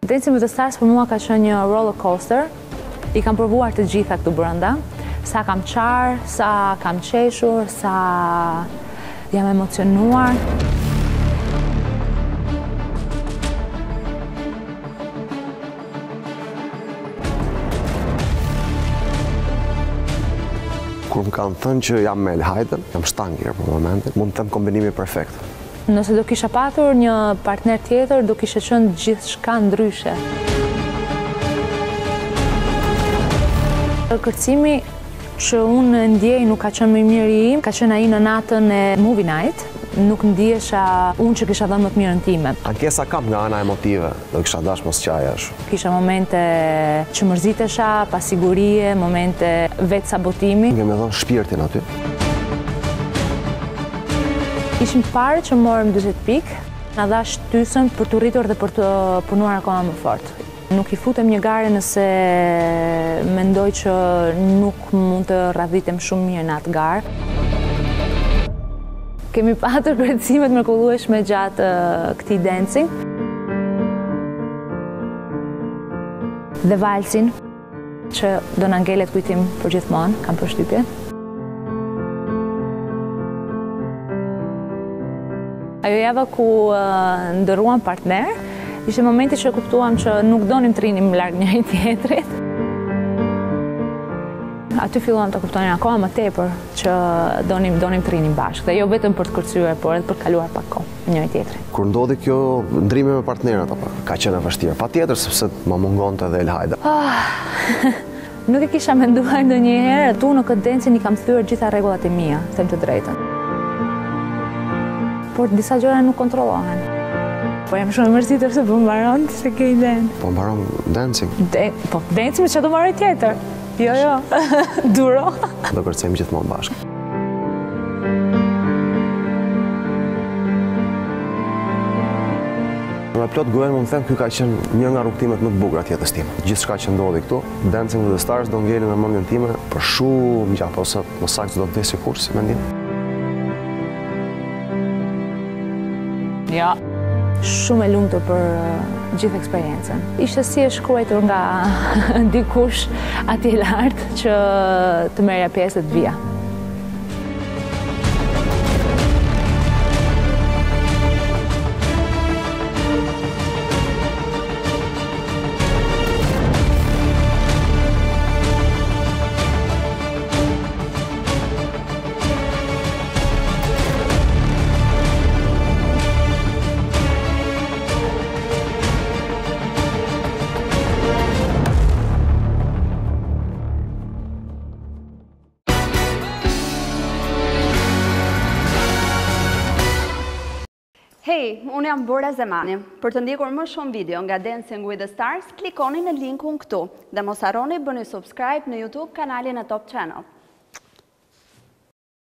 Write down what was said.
Dancing with the Stars për mua ka qenë një roller coaster. I kam provuar të gjitha këtu brenda. Sa kam qarë, sa kam qeshur, sa jam emocionuar. Kur më kanë thënë që jam me Elhajden, jam shtangir për momentin, mund të them kombinimi perfekt. Nëse do kisha patur një partner tjetër, do kishe qenë gjithçka ndryshe. Kërcimi që unë ndjej nuk ka qenë më i miri im, ka qenë ai në natën e Movie Night. Nuk ndihesha unë që kisha dhënë më të mirën time. Ankesa kam nga ana emotive, do kisha dash mos qajash. Kisha momente që mërzitesha, pasigurie, momente vetë sabotimi. Kemi dhënë shpirtin aty. Ishim të parë që morëm 40 pikë, na dha shtysën për të rritur dhe për të punuar akoma më fort. Nuk i futem një gare nëse mendoj që nuk mund të radhitem shumë mirë në atë garë. Kemi patur kërcimet mrekullueshme gjatë këtij dancing. Dhe valsin, që do na ngelet kujtim për gjithmonë, kam përshtypjen. Ajo java ku ndërruam partner, ishte momenti që kuptuam që nuk donim të rinim larg njëri tjetrit. Aty filluam të kuptonin akoma më tepër që donim të rinim bashkë, dhe jo vetëm për të kërcyer, por edhe për të kaluar pak kohë me njëri tjetrin. Kur ndodhi kjo ndrimi me partnerat apo ka qenë e vështirë, patjetër sepse më mungonte edhe Elhajda. Nuk e kisha menduar ndonjëherë, tu në këtë dancing i kam thyer gjitha rregullat e mia, them të drejtën. Por disa gjëra nuk kontrollohen. Po jam shumë e mërzitur se po mbaron se ke iden. Po mbaron dancing? Po dancing që do marrë tjetër. Jo. Duro. Do kërcejmë gjithmonë bashkë. Me plot gojen mund të them ky ka qenë një nga rrugtimet më të bukura të jetës time. Gjithçka që ndodhi këtu, Dancing with the Stars do ngeli në mendjen time për shumë gjatë, ose më saktë do të vdesë kurrë, si mendim. Ja. Shumë e lumtur për gjithë eksperiencën. Ishte si e shkruar nga dikush atje lart që të merrja pjesë të vija. Hej, unë jam Bora Zemani. Për të ndjekur më shumë video nga Dancing with the Stars, klikoni në linkun këtu dhe mos harroni bëni subscribe në YouTube kanalin e Top Channel.